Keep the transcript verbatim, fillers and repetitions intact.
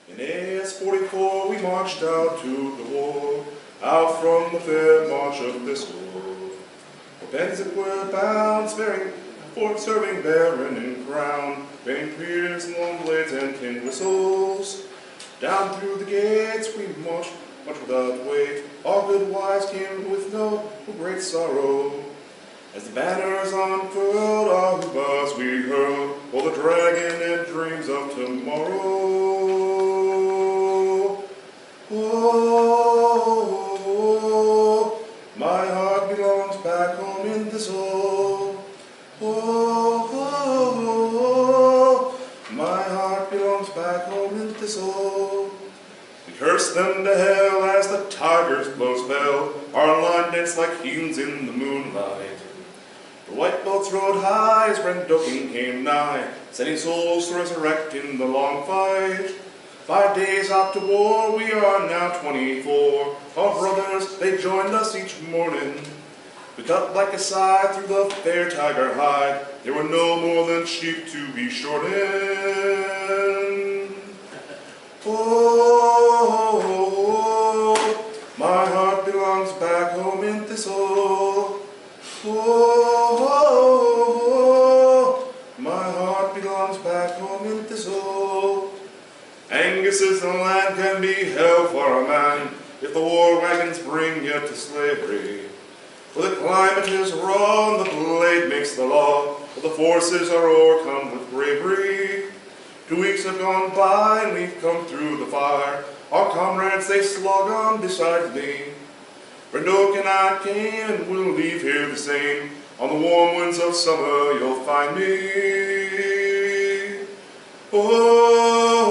In A S forty-four we marched out to the war, out from the fair march of Bissell. For Penzance we're bound, sparing, for serving baron and crown, bearing spears, long blades, and tin whistles. Down through the gates we marched, much without weight. Our good wives came with no great sorrow. As the banners unfurled, our hubbas we hurled, for the dragon and dreams of tomorrow. Oh, my heart belongs back home in Thistle. Oh, my heart belongs back home in Thistle. We cursed them to hell as the tigers' blows fell. Our line danced like heathens in the moonlight. The white belts rode high as Brendoking came nigh, sending souls to resurrect in the long fight. Five days out to war, we are now twenty-four. Our brothers, they joined us each morning. We cut like a scythe through the fair tiger hide. There were no more than sheep to be shortened. Oh, my heart belongs back home in Thistle. Oh, my heart belongs back home in Thistle. Angus's land can be hell for a man if the war wagons bring you to slavery. For the climate is raw and the blade makes the law, but the forces are o'ercome with bravery. Two weeks have gone by and we've come through the fire. Our comrades, they slog on beside me. Brendoking and I came and we'll leave here the same. On the warm winds of summer you'll find me. Oh,